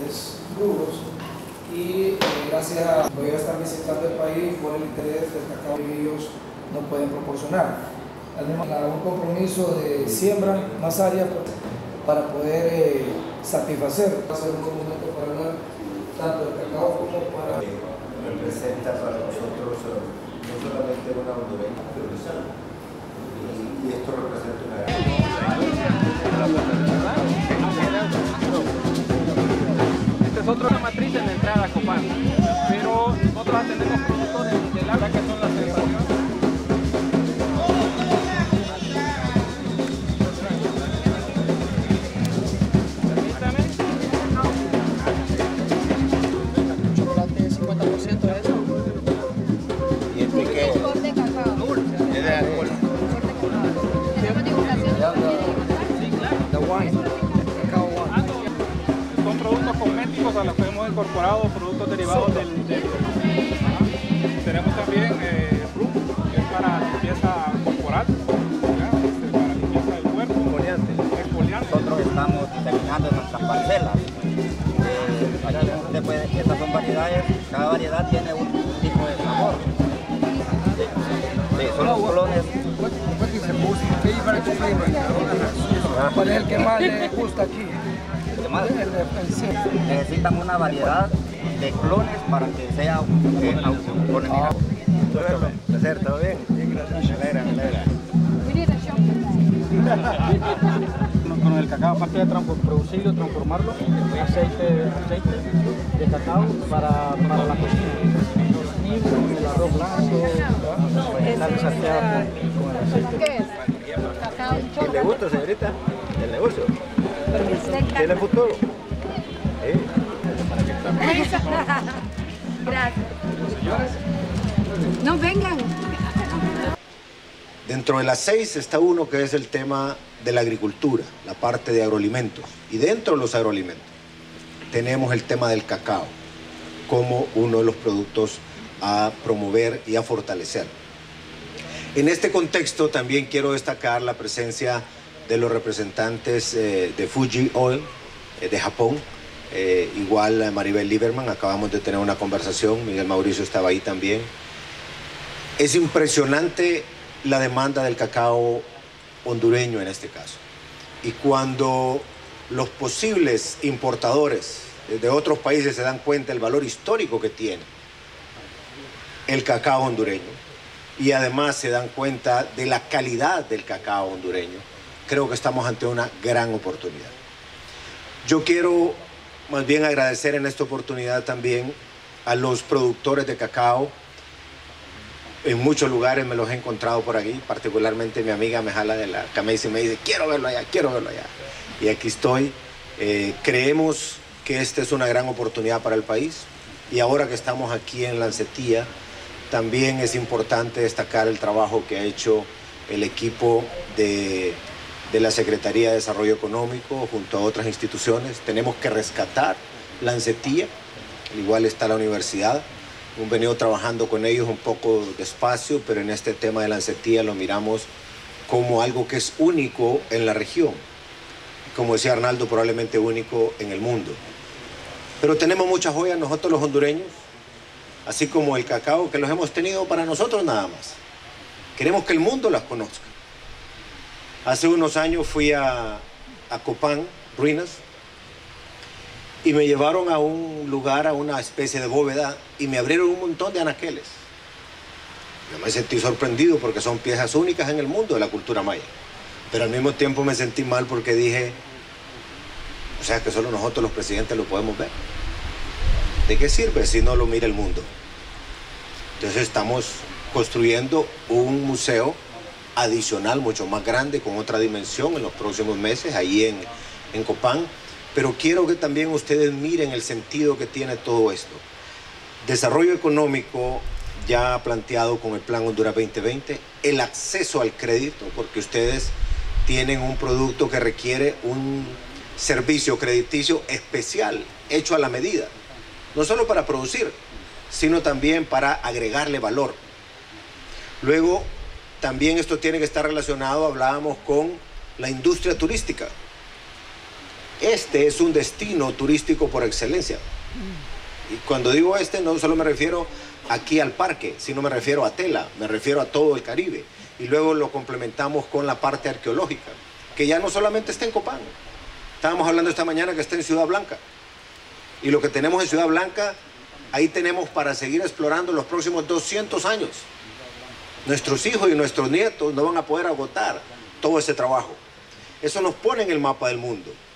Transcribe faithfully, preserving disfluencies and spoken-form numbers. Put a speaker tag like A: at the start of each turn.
A: diferentes rubros y eh, gracias a poder estar visitando el país por el interés del cacao que ellos nos pueden proporcionar. Además, un compromiso de siembra más áreas para poder eh, satisfacer. Va a ser un buen momento para hablar tanto del cacao como para...
B: Representa para nosotros no solamente una hondureña, pero y, y esto representa una gran...
C: Esta es otra matriz en la entrada a Copán, pero nosotros atendemos productos de, de la que son las sensaciones. Son productos cosméticos a los que hemos incorporado productos derivados del... del tenemos también eh, rum, que es para limpieza corporal, este, para limpieza del cuerpo. Exfoliante. Exfoliante.
D: Nosotros estamos terminando nuestras parcelas. Eh, puede, estas son variedades, cada variedad tiene un, un tipo de sabor. Sí, sí, son los clones.
A: ¿Cuál es el que más le gusta aquí?
D: Necesitan una variedad de clones para que sea un eh, clone. Ah.
B: ¿Placer? ¿Todo bien? Bien, gracias. Me alegra, me alegra.
C: Con el cacao, aparte de producirlo, transformarlo en aceite, aceite de cacao para, para la cocina. El arroz blanco, vegetales salteados con el aceite.
E: ¿Qué es? Cacao y
B: ¿Quién le gusta, señorita? ¿El negocio? ¿Tiene futuro? ¿Eh?
E: Gracias. No vengan.
B: Dentro de las seis está uno que es el tema de la agricultura, la parte de agroalimentos. Y dentro de los agroalimentos tenemos el tema del cacao como uno de los productos a promover y a fortalecer. En este contexto también quiero destacar la presencia de los representantes eh, de Fuji Oil eh, de Japón, eh, igual a Maribel Lieberman, acabamos de tener una conversación, Miguel Mauricio estaba ahí también. Es impresionante la demanda del cacao hondureño en este caso. Y cuando los posibles importadores de otros países se dan cuenta del valor histórico que tiene el cacao hondureño y además se dan cuenta de la calidad del cacao hondureño, creo que estamos ante una gran oportunidad. Yo quiero más bien agradecer en esta oportunidad también a los productores de cacao. En muchos lugares me los he encontrado por aquí, particularmente mi amiga me jala de la camisa y me dice, quiero verlo allá, quiero verlo allá. Y aquí estoy. Eh, creemos que esta es una gran oportunidad para el país y ahora que estamos aquí en Lancetía, también es importante destacar el trabajo que ha hecho el equipo de, de la Secretaría de Desarrollo Económico junto a otras instituciones. Tenemos que rescatar Lancetía, igual está la universidad. Hemos venido trabajando con ellos un poco despacio, pero en este tema de Lancetía lo miramos como algo que es único en la región. Como decía Arnaldo, probablemente único en el mundo. Pero tenemos muchas joyas nosotros los hondureños, así como el cacao que los hemos tenido para nosotros nada más. Queremos que el mundo las conozca. Hace unos años fui a, a Copán, Ruinas, y me llevaron a un lugar, a una especie de bóveda, y me abrieron un montón de anaqueles. Yo me sentí sorprendido porque son piezas únicas en el mundo de la cultura maya. Pero al mismo tiempo me sentí mal porque dije, o sea que solo nosotros los presidentes lo podemos ver. ¿De qué sirve si no lo mira el mundo? Entonces estamos construyendo un museo adicional, mucho más grande, con otra dimensión en los próximos meses, ahí en, en Copán. Pero quiero que también ustedes miren el sentido que tiene todo esto. Desarrollo económico ya planteado con el Plan Honduras veinte veinte, el acceso al crédito, porque ustedes tienen un producto que requiere un servicio crediticio especial, hecho a la medida, no solo para producir, sino también para agregarle valor. Luego, también esto tiene que estar relacionado, hablábamos con la industria turística. Este es un destino turístico por excelencia. Y cuando digo este, no solo me refiero aquí al parque, sino me refiero a Tela, me refiero a todo el Caribe. Y luego lo complementamos con la parte arqueológica, que ya no solamente está en Copán. Estábamos hablando esta mañana que está en Ciudad Blanca. Y lo que tenemos en Ciudad Blanca, ahí tenemos para seguir explorando los próximos doscientos años. Nuestros hijos y nuestros nietos no van a poder agotar todo ese trabajo. Eso nos pone en el mapa del mundo.